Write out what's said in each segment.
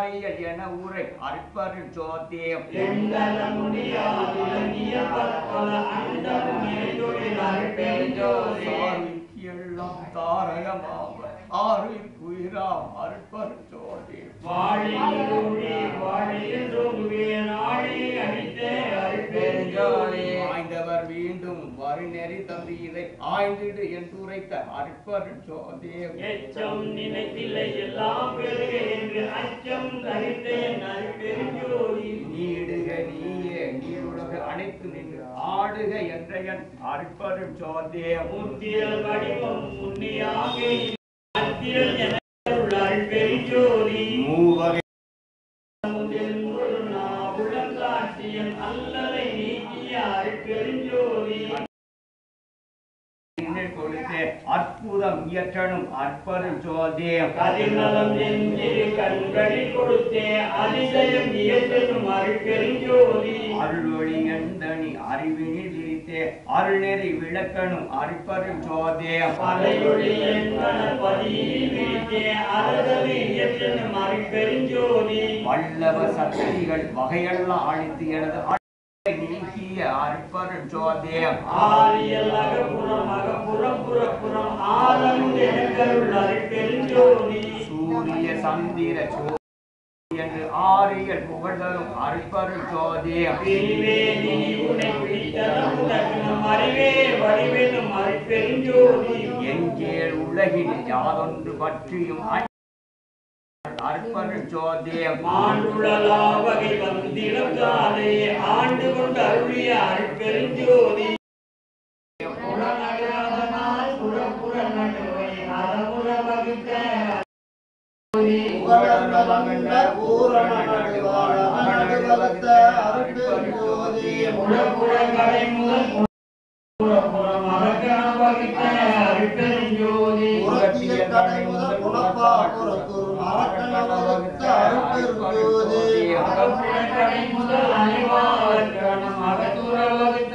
ஆரியல் என ஊரை அற்பரு ஜோதியம் எல்லாம் தாரகமாக ஆறு உயிராம் அற்பரு ஜோதி ஆய்ந்தவர் மீண்டும் வருநெறி தந்து இதை ஆய்ந்திடு என்று உரைத்த அற்பரு ஜோதி எச்சம் நினைத்தில்லை எல்லாம் பெருக என்று அச்சம் தரித்தேன் அற்பெருஞ்சோதி நீடுக நீயே நீருலக அனைத்து நின்று ஆடுக என்ற என் அற்பரு ஜோதி முத்தியல் வடிவம் முன்னியாக அத்தியல் என அற்பெருஞ்சோதி மூவகை உலகாட்சியன் அல்லலை நீக்கிய அற்பெருஞ்சோதி கொடுத்தே அற்புதம் இயற்றனும் அற்பரு ஜோதி கதிர்நலம் நெஞ்சிரு கண்களில் கொடுத்தே அதிசயம் இயற்றனும் அற்பெருஞ்சோதி அருளொளி எந்தனி அறிவினில் விரித்தே அருள்நெறி விளக்கனும் அற்பரு ஜோதி பலையொளி என்பன பதியில் விரித்தே அருளை இயற்றனும் அற்பெருஞ்சோதி வல்லவ சக்திகள் வகையெல்லாம் அழித்து எனது நீக்கிய அற்பரு ஜோதி ஆரியல் அகப்புறம் அகப்புறம் புறப்புறம் ஆரமுடைய அற்பெருஞ்சோதி சூரிய சந்திர ஜோதி என்று ஆரியல் புகழ்தரும் அற்பரு ஜோதி அறிவே வடிவேனும் அற்பெருஞ்சோதி எங்கே உலகில் யாதொன்று பற்றியும் அற்பரு ஜோதி மாண்டுழலா வகை வந்திடங்காலே ஆண்டு கொண்டு அருளிய அற்பெருஞ்சோதி புறநடுவதனால் புறப்புற நடுவை அறமுற வகுத்த புறப்புறங்களை முதல் புறப்புறம் அறக்கண வகுத்த அற்பெருஞ்சோதி அகப்புறங்களை முதல் அணிவார்கணம் அகத்துற வகுத்த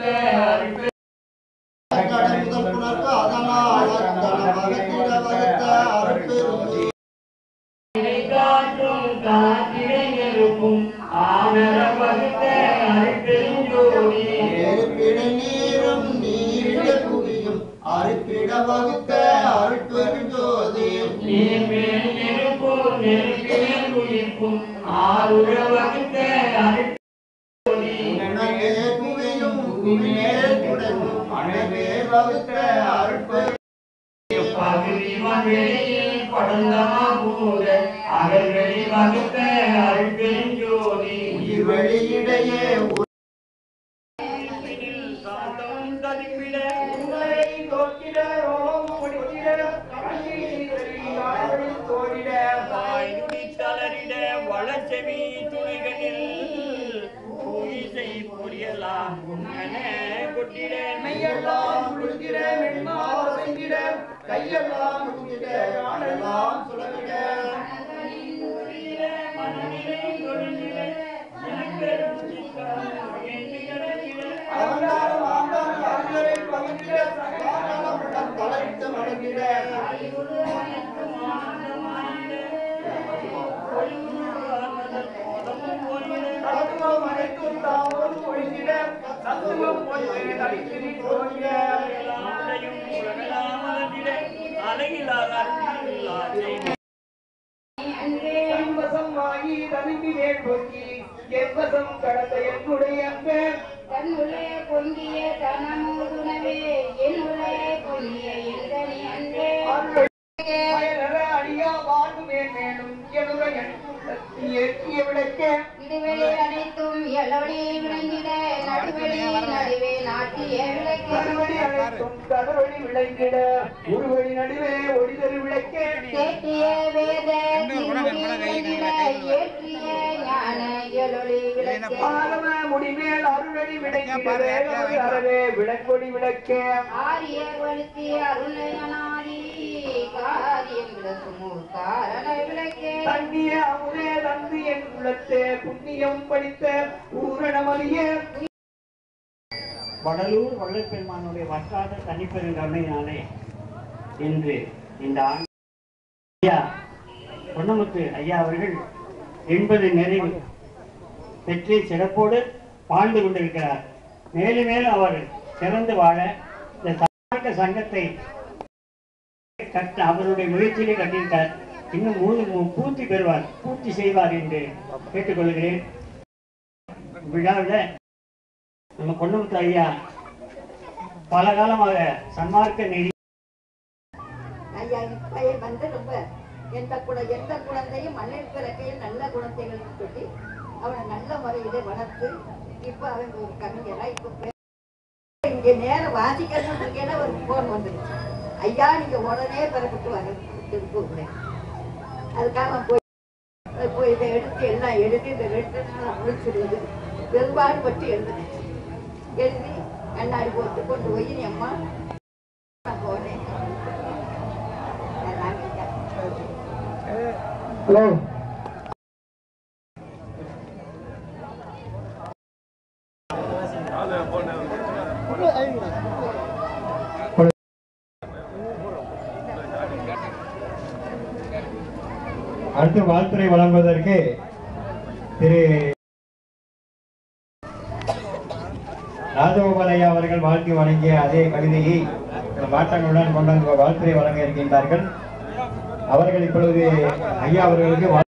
காற்றும் காற்றிடை நெருப்பும் ஆனர வகுத்த அற்பெருஞ்சோதி நீரும் நீரிட குவியும் அறுப்பிட வகுத்த அருட்பெருஞ்சோதி நீர்மேல் நெருப்பும் நெருப்பில் குளிர்ப்பும் ஆறுற வகுத்த அற்பெருஞ்சோதி குவியும் குவிமேல் குடையும் அணைவே வகுத்த அருட்பெரு பகுதி வெளியில் படந்தமா கூட அகல்வெளி வகுத்த அற்பெருஞ்சோதி வெளியிடையே வளச்செவி துணைகளில் பூயிசை புரியலாம் கொட்டிட மெய்யெல்லாம் குளிக்கிற மென்மால் செங்கிட கையெல்லாம் குளிக்கிட யானெல்லாம் சுழவிட மனநிலை தொழிலிட தலைத்து மடங்கிட தன்னுள்ளே பொங்கிய தனமுதுனவே என்னுள்ளே பொங்கிய எந்தனி அன்பே இடுவெளி அனைத்தும் எழொளி விளங்கிட நடுவெளி நடுவே நாட்டிய விளங்கிட ஒருவழி நடுவே ஒளிதரு விளக்கே கேட்டிய வேத ஏற்றிய ஞான எழொளி விளக்கே முடிமேல் அருளடி விளக்கிடவே விளக்கொடி விளக்கே ஆரிய வழுத்தி அருணயனாதி காரியம் விளக்குமோ காரண விளக்கே தண்ணிய அமுதே தந்து என் குலத்தே புண்ணியம் படித்த பூரணமதியே வடலூர் வள்ளற்பெருமானுடைய வற்றாத தனிப்பெருங்கருணையினாலே இன்று இந்த ஐயா பொன்னமுத்து ஐயா அவர்கள் 80 நிறைவு வெற்றி சிறப்போடு வாழ்ந்து கொண்டிருக்கிறார். மேலும் மேலும் அவர் சிறந்து வாழ இந்த சன்மார்க்க சங்கத்தை அவருடைய முயற்சியிலே கட்டியிருக்கார். இன்னும் பூர்த்தி பெறுவார், பூர்த்தி செய்வார் என்று கேட்டுக்கொள்கிறேன். விழாவில் நம்ம பொன்னுமுத்து ஐயா பல காலமாக சன்மார்க்க நெறி ஐயா பையன் வந்து ரொம்ப எந்த குழந்தையும் மண்ணில் பிறக்கையில் நல்ல குழந்தைகள் சொல்லி அவனை நல்ல முறையிலே வளர்த்து இப்ப அவன் ஒரு கவிஞரா இப்ப இங்க நேரம் வாசிக்கணும் ஒரு போன் வந்துருச்சு. ஐயா நீங்க உடனே பிறப்பிட்டு வர கூப்பிடுறேன். அதுக்காக போய் இதை எடுத்து எல்லாம் எழுதி இந்த 2 நாள் முடிச்சிருந்தது. பெரும்பாடுபட்டு எழுதுனேன். எழுதி கண்ணாடி போட்டு கொண்டு போய் நீ அம்மா நான் போனேன். ஹலோ அடுத்து வாழ்த்துறை வழங்குவதற்கு திரு ராஜகோபாலையா அவர்கள் வாழ்த்தி வழங்கிய அதே கவிதையை மாற்றங்களுடன் கொண்டு வாழ்த்துறை வழங்க இருக்கின்றார்கள். அவர்கள் இப்பொழுது ஐயா அவர்களுக்கு